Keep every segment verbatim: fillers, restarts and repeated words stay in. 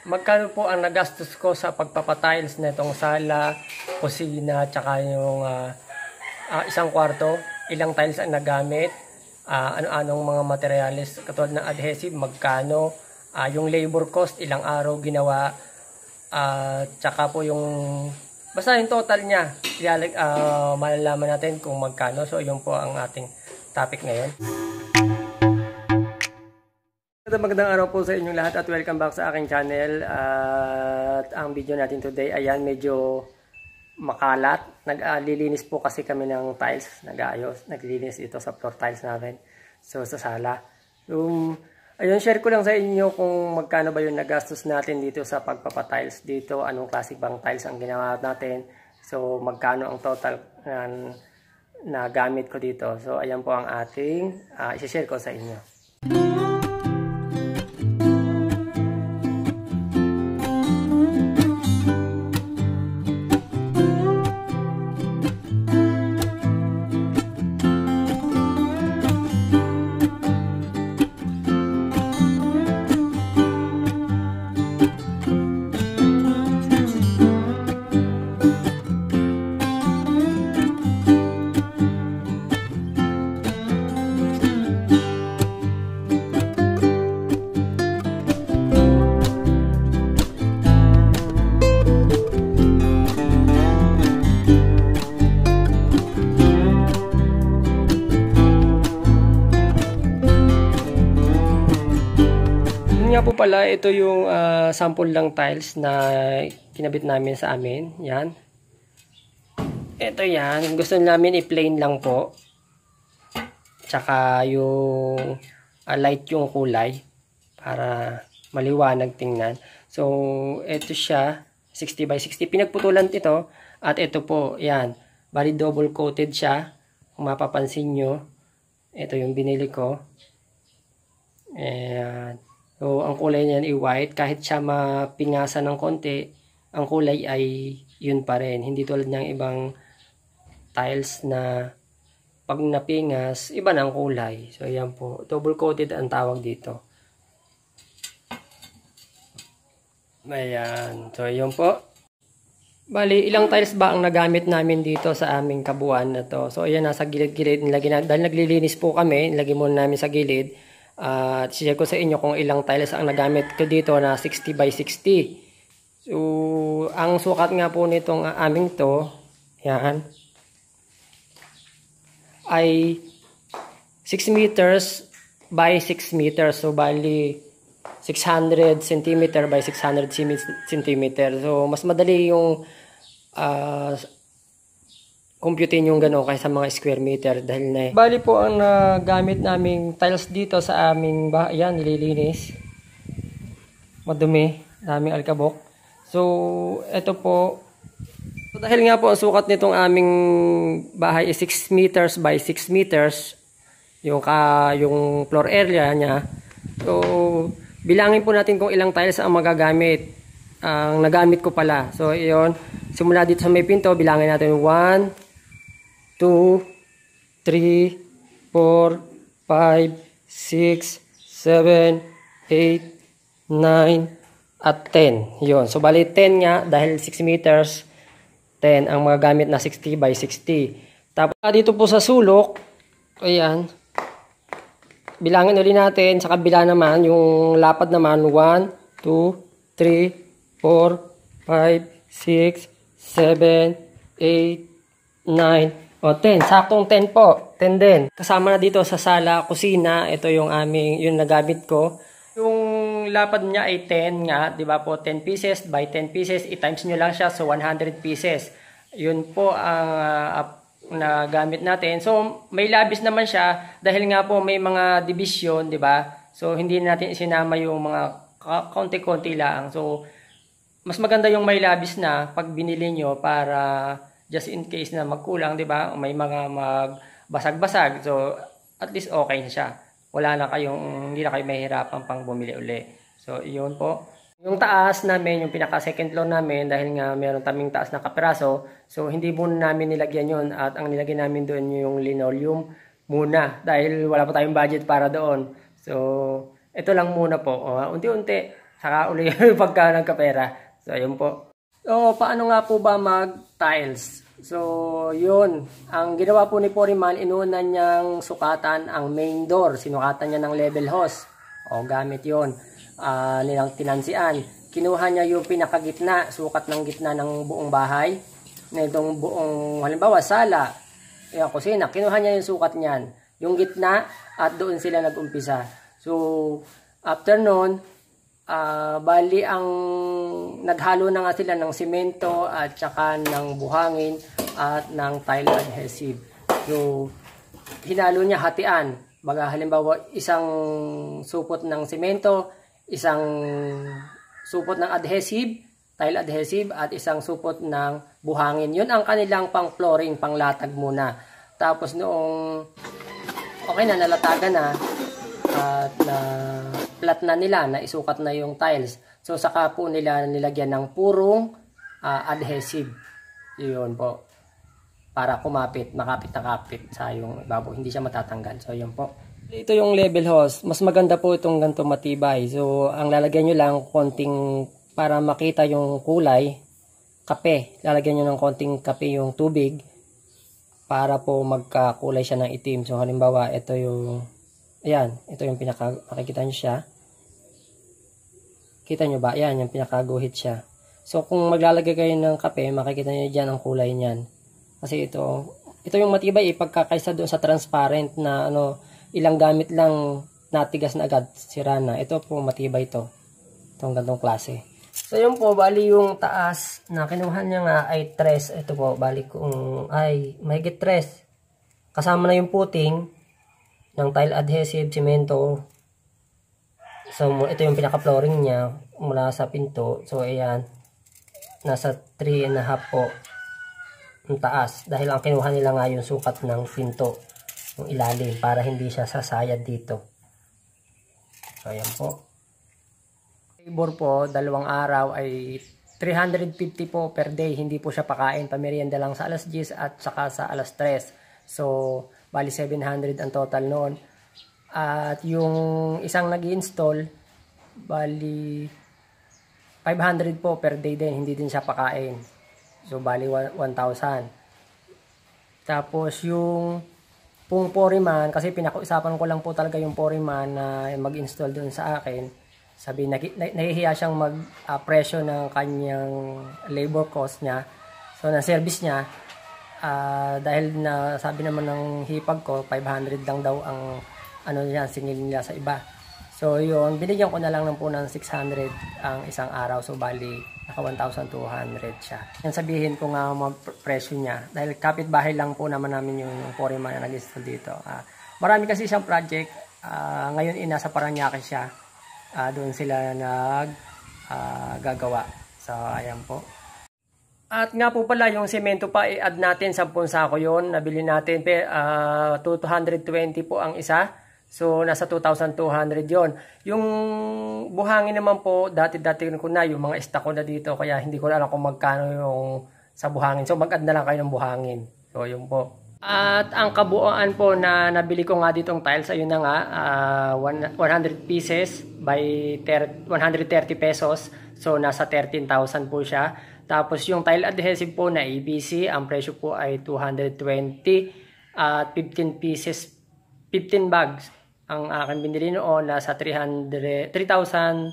magkano po ang nagastos ko sa pagpapatiles na itong sala, kusina, tsaka yung uh, uh, isang kwarto, ilang tiles ang nagamit, uh, ano-anong mga materials katulad ng adhesive, magkano, uh, yung labor cost, ilang araw ginawa, uh, tsaka po yung, basta yung total niya, uh, malalaman natin kung magkano. So yun po ang ating topic ngayon. Magandang araw po sa inyong lahat at welcome back sa aking channel. At uh, ang video natin today, ayan, medyo makalat. Naglilinis po kasi kami ng tiles, nag-aayos, naglilinis ito sa floor tiles namin. So sa sala. Um, ayun, share ko lang sa inyo kung magkano ba yung nagastos natin dito sa pagpapatiles dito, anong klase bang tiles ang ginawa natin. So magkano ang total na, na gamit ko dito. So ayan po ang ating uh, i-share ko sa inyo. Nga po pala, ito yung uh, sample lang tiles na kinabit namin sa amin. Yan. Ito yan. Gusto namin i-plain lang po. Tsaka yung uh, light yung kulay para maliwanag tingnan. So, ito siya. sixty by sixty. Pinagputulan ito. At ito po, yan. Bali double coated siya. Kung mapapansin nyo. Ito yung binili ko. Ayan. So, ang kulay niyan ay white. Kahit siya mapingasan ng konti, ang kulay ay yun pa rin. Hindi tulad ng ibang tiles na pag napingas, iba na ang kulay. So, yan po. Double coated ang tawag dito. Ayan. So, yun po. Bali, ilang tiles ba ang nagamit namin dito sa aming kabuuan na to? So, ayan, nasa gilid-gilid. Dahil naglilinis po kami, nilagay muna namin sa gilid. At uh, share ko sa inyo kung ilang tiles ang nagamit ko dito na sixty by sixty. So, ang sukat nga po nitong uh, aming to, yan, ay six meters by six meters. So, bali, six hundred centimeter by six hundred centimeter. So, mas madali yung uh, computin yung gano'n kaysa mga square meter dahil na eh. Bali po ang uh, gamit naming tiles dito sa aming bahay. Yan, nililinis. Madumi. Daming alkabok. So, ito po. So, dahil nga po ang sukat nitong aming bahay is six meters by six meters. Yung, ka, yung floor area niya. So, bilangin po natin kung ilang tiles ang magagamit. Ang nagamit ko pala. So, yun. Simula dito sa may pinto, bilangin natin one, two, three, four, five, six, seven, eight, nine, at ten. Yun. So, bali ten nga dahil six meters, ten ang mga gamit na sixty by sixty. Tapos, dito po sa sulok, ayan, bilangin ulit natin. Sa kabila naman, yung lapad naman, one, two, three, four, five, six, seven, eight, nine, o ten. Saktong ten po. ten din. Kasama na dito sa sala, kusina. Ito yung aming, yung nagamit ko. Yung lapad niya ay ten nga. Diba po? ten pieces by ten pieces. I-times nyo lang siya. So, one hundred pieces. Yun po ang uh, na gamit natin. So, may labis naman siya. Dahil nga po may mga division. Diba? So, hindi natin isinama yung mga konti-konti lang. So, mas maganda yung may labis na pag binili nyo para just in case na magkulang, di ba? May mga magbasag-basag. So, at least okay na siya. Wala na kayong, hindi na kayo mahihirapan pang bumili uli. So, yun po. Yung taas namin, yung pinaka-second floor namin, dahil nga meron taming taas na kapiraso, so, hindi muna namin nilagyan yun. At ang nilagay namin doon yung linoleum muna. Dahil wala pa tayong budget para doon. So, ito lang muna po. Uh, unti-unti. Saka uli pagka nagkapera. So, ayun po. So, paano nga po ba mag-tiles? So, yun. Ang ginawa po ni Foreman, inuuna niyang sukatan ang main door. Sinukatan niya ng level hose. O, gamit yun. Uh, nilang tinansian. Kinuha niya yung pinakagitna, sukat ng gitna ng buong bahay. Na itong buong, halimbawa, sala, yung kusina. Kinuha niya yung sukat niyan. Yung gitna, at doon sila nag-umpisa. So, after nun, Uh, bali ang naghalo na nga sila ng simento at saka ng buhangin at ng tile adhesive. So, hinalo niya hatian. Baga halimbawa isang supot ng simento, isang supot ng adhesive, tile adhesive at isang supot ng buhangin. Yun ang kanilang pang flooring, pang latag muna. Tapos noong okay na, nalatagan na at na flat na nila, na isukat na yung tiles. So, saka po nila nilagyan ng purong uh, adhesive. Yun po. Para kumapit, makapit na kapit sa yung ibabaw. Hindi siya matatanggal. So, yun po. Ito yung level hose. Mas maganda po itong ganito matibay. So, ang lalagyan nyo lang konting, para makita yung kulay, kape. Lalagyan nyo ng konting kape yung tubig para po magkakulay siya ng itim. So, halimbawa, ito yung ayan, ito yung pinaka, makikita nyo siya. Kita nyo ba? Ayan, yung pinakaguhit siya. So, kung maglalagay kayo ng kape, makikita nyo dyan ang kulay niyan. Kasi ito, ito yung matibay, ipagkakaisa doon sa transparent na ano, ilang gamit lang natigas na agad, sira na. Ito po, matibay ito. Itong gantong klase. So, yun po, bali yung taas na kinuha niya nga ay tres. Ito po, bali kung, ay, mahigit tres. Kasama na yung puting ng tile adhesive, simento. So, ito yung pinaka-flooring niya mula sa pinto. So, ayan. Nasa three and a half po ang taas. Dahil ang kinuha nila nga yung sukat ng pinto, yung ilalim, para hindi siya sasayad dito. So, ayan po. Labor po, dalawang araw ay three hundred fifty po per day. Hindi po siya pakain. Pamerienda lang sa alas diyes at saka sa alas tres. So, bali seven hundred ang total noon. At yung isang nag-install, bali five hundred po per day din. Hindi din siya pakain. So, bali one thousand. Tapos, yung pong Foreman, kasi pinakuusapan ko lang po talaga yung Foreman na mag-install dun sa akin. Sabi, nahihiya siyang mag-presyo uh, ng kanyang labor cost niya. So, na-service niya. Uh, dahil na sabi naman ng hipag ko five hundred lang daw ang ano niya, singil nila sa iba. So yun, binigyan ko na lang ng po ng six hundred ang isang araw. So bali naka one thousand two hundred siya. Yan, sabihin ko nga mga presyo niya dahil kapitbahay lang po naman namin yung, yung Foreman na nag-install dito. Uh, marami kasi siyang project. Uh, ngayon inasa Paranaque siya. Uh, doon sila nag uh, gagawa. So ayan po. At nga po pala, yung semento pa, i-add natin, sampung sako yun. Nabili natin, uh, two hundred twenty po ang isa. So, nasa two thousand two hundred yon. Yung buhangin naman po, dati-dati ko na, yung mga stock ko na dito. Kaya hindi ko na alam kung magkano yung sa buhangin. So, mag-add na lang kayo ng buhangin. So, yun po. At ang kabuuan po na nabili ko nga ditong tiles, ayun na nga, uh, one hundred pieces by one hundred thirty pesos. So, nasa thirteen thousand po siya. Tapos yung tile adhesive po na A B C, ang presyo po ay two hundred twenty at fifteen pieces, fifteen bags. Ang akin binili noon nasa three thousand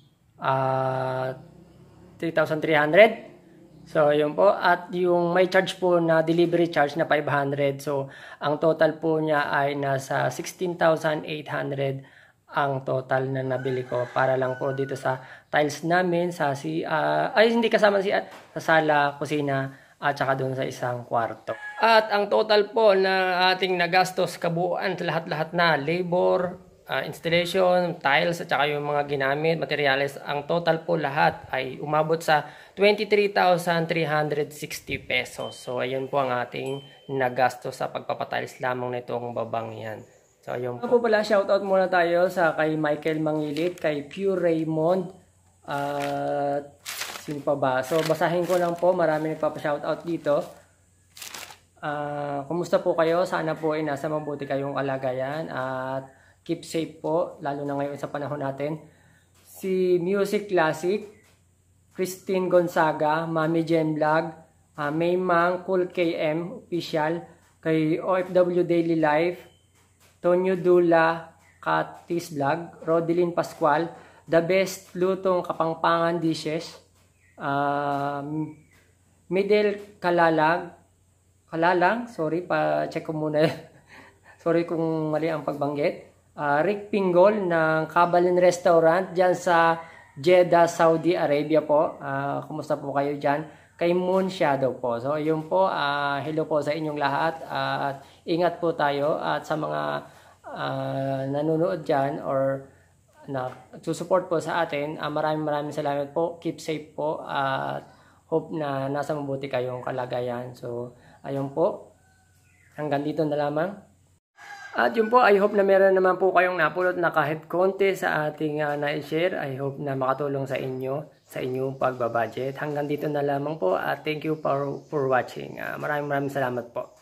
uh, three thousand three hundred. So yun po, at yung may charge po na delivery charge na five hundred. So ang total po niya ay nasa sixteen thousand eight hundred ang total na nabili ko para lang po dito sa tiles namin sa si uh, ay hindi kasama si sa sala, kusina at saka doon sa isang kwarto. At ang total po na ating nagastos kabuuan sa lahat-lahat na labor, uh, installation, tiles at saka yung mga ginamit, materials, ang total po lahat ay umabot sa twenty-three thousand three hundred sixty pesos. So ayun po ang ating nagastos sa pagpapatiles lamang nitong babang yan. So, ayun po. Po pala, shoutout muna tayo sa kay Michael Mangilit, kay Pure Raymond, at uh, sino pa ba? So, basahin ko lang po, marami nagpapa-shoutout dito. Uh, kumusta po kayo? Sana po ay nasa mabuti kayong kalagayan at keep safe po, lalo na ngayon sa panahon natin. si Music Classic, Christine Gonzaga, Mami Jen Vlog, uh, Maymang, Cool K M Official, kay O F W Daily Life, Tonyo Dula, Katis Vlog, Rodeline Pascual, The Best Lutong Kapangpangan Dishes, um, Midel Kalalag, Kalalang, sorry, pa-check ko muna. Sorry kung mali ang pagbanggit. Uh, Rick Pingol ng Kabalin Restaurant dyan sa Jeddah, Saudi Arabia po. Uh, kumusta po kayo dyan? Kay Moon Shadow po. So, yun po. Uh, hello po sa inyong lahat. Uh, at ingat po tayo. At sa mga uh, nanonood dyan or na susupport po sa atin, uh, maraming maraming salamat po. Keep safe po. At uh, hope na nasa mabuti kayong kalagayan. So, ayun po. Hanggang dito na lamang. At yun po, I hope na meron naman po kayong napulot na kahit konti sa ating uh, na-share. I hope na makatulong sa inyo, sa inyong pagbabudget. Hanggang dito na lamang po at thank you for, for watching. Uh, maraming maraming salamat po.